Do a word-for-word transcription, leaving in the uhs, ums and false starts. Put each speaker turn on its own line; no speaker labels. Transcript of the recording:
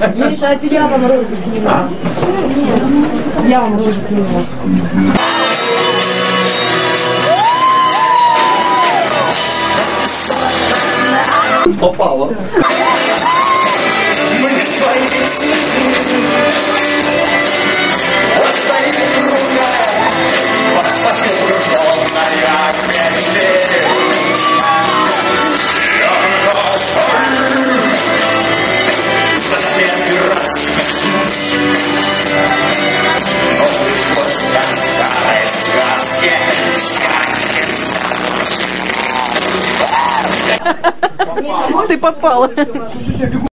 Миша, а я вам розу кинула. Я вам розу кинула.
Попало.
Ты попала.